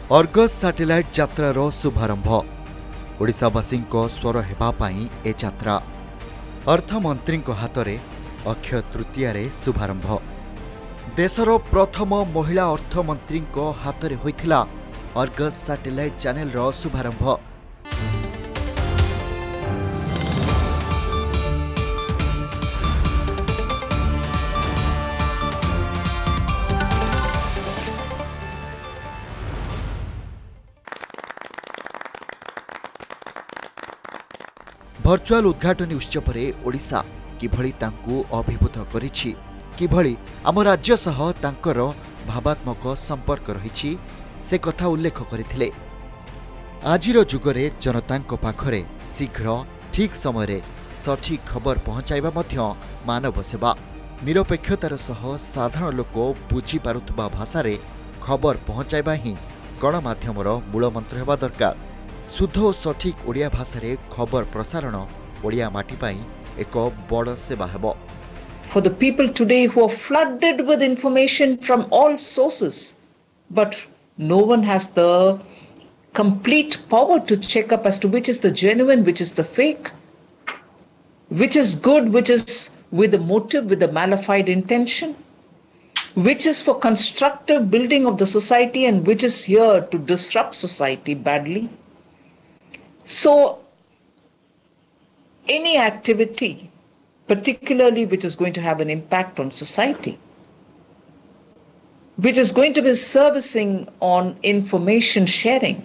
Argus satellite यात्रार शुभारंभ ओडिशावासी स्वर हेबापाई ए यात्रा अर्थमंत्री हाथ में अक्षय तृतीया शुभारंभ देशर प्रथम महिला अर्थमंत्री हाथ में होइथिला अर्गस सैटेलाइट चैनल शुभारंभ। भर्चुआल उद्घाटनी उत्सव में ओडिशा किभली तांकु अभिभूत करिछि, किभली आम राज्य सह तांकर भावात्मक संपर्क रहिछि से कथा उल्लेख करथिले। आजिर जुगरे जनतांक पाखरे शीघ्र ठीक समय सठिक खबर पहुंचाइबा मध्य मानव सेवा निरपेक्षतार सह साधारण लोक बुझी पारुथबा भाषारे खबर पहुंचाइबा ही गणमाध्यमर मूलमंत्र हेबा दरकार। शुद्ध और सठिक ओडिया भाषा रे खबर प्रसारण ओडिया माटी पाई एक बड़ सेवा हेबो। For the people today who are flooded with information from all sources, but no one has the complete power to check up as to which is the genuine, which is the fake, which is good, which is with a motive, with a malified intention, which is for constructive building of the society and which is here to disrupt society badly. So, any activity, particularly which is going to have an impact on society, which is going to be servicing on information sharing,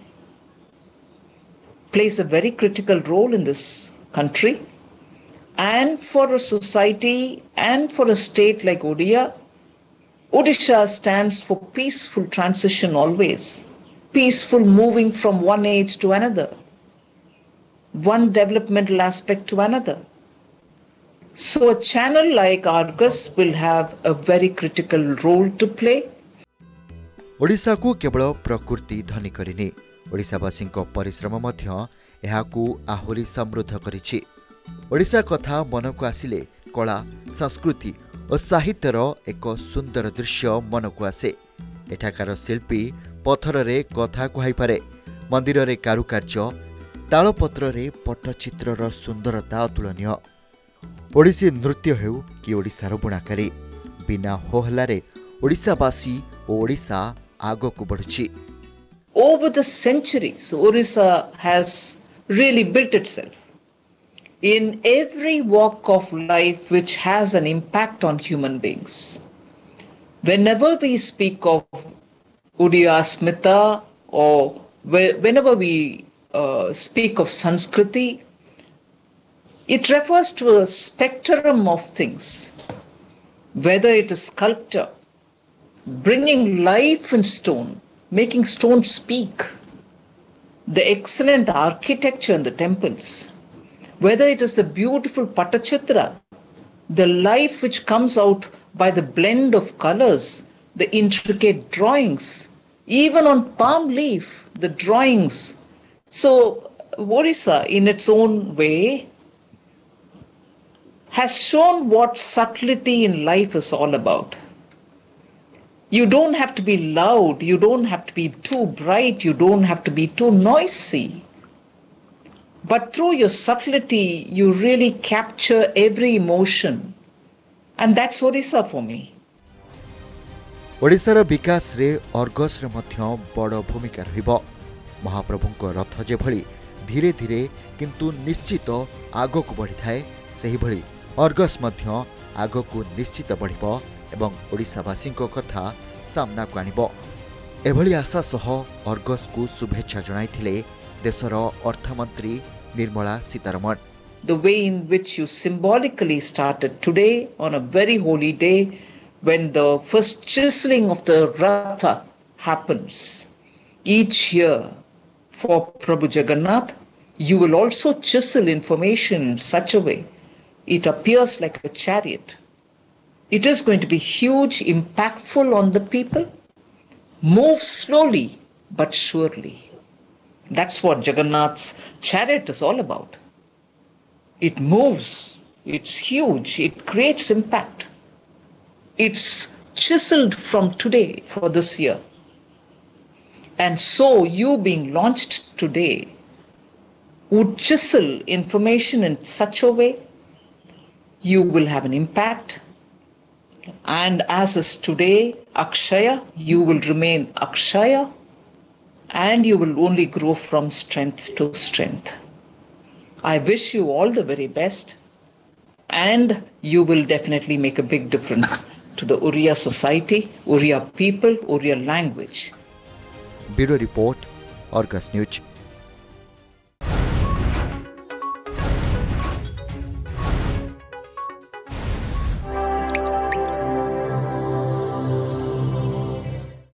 plays a very critical role in this country. And for a society and for a state like Odisha stands for peaceful transition always, peaceful moving from one age to another, one developmental aspect to another. So a channel like Argus will have a very critical role to play. Odisha को केवल प्रकृति धनी करिनी, ओडिशावासी परिश्रम मध्य एहाकू आहुरी समृद्ध करिछि। ओडिशा कथा मन को आसिले कला, संस्कृति और साहित्यर एक सुंदर दृश्य मन को आसे। एठाकार शिल्पी पत्थर रे कथा कहै पारे, मंदिर रे कारुकार्य, तालपत्र रे पट्टचित्रर सुंदरता अतुलनीय। ओडिसी नृत्य हेउ कि ओडिशार बुणाकारी, बिना होहलारे ओडिशावासी और Odisha आगकु बढ़ुछि। Over the centuries, Orissa has really built itself in every walk of life which has an impact on human beings. Whenever we speak of Odia Smita or whenever we speak of Sanskriti, it refers to a spectrum of things, whether it is sculpture, bringing life in stone, making stone speak, the excellent architecture in the temples, whether it is the beautiful Patachitra, the life which comes out by the blend of colors, the intricate drawings, even on palm leaf, the drawings. So Orissa, in its own way, has shown what subtlety in life is all about. You don't have to be loud, you don't have to be too bright, you don't have to be too noisy. But through your subtlety, you really capture every emotion. And that's Orissa for me. ओडिशार विकास रे Argus रे मध्य बड़ भूमिका रहिबो। महाप्रभुंक रथ जे भली धीरे धीरे किंतु निश्चित आगकु बढ़ी थाए, सही भली अर्गस मध्य आगकु निश्चित बढ़िबो एवं ओडिशावासींक कथा सामना को आनिबो। एभली आशा सह अर्गस को शुभेच्छा जणाइथिले देशर अर्थमंत्री Nirmala Sitharaman. The way in which you symbolically started today on a very holy day when the first chiseling of the Ratha happens each year for Prabhu Jagannath, you will also chisel information in such a way it appears like a chariot. It is going to be huge, impactful on the people. Move slowly but surely. That's what Jagannath's chariot is all about. It moves, it's huge, it creates impact. It's chiseled from today for this year. And so, you being launched today would chisel information in such a way you will have an impact. And as is today, Akshaya, you will remain Akshaya, and you will only grow from strength to strength. I wish you all the very best, and you will definitely make a big difference to the Oriya society, Oriya people, Oriya language. Bureau Report, Argus News.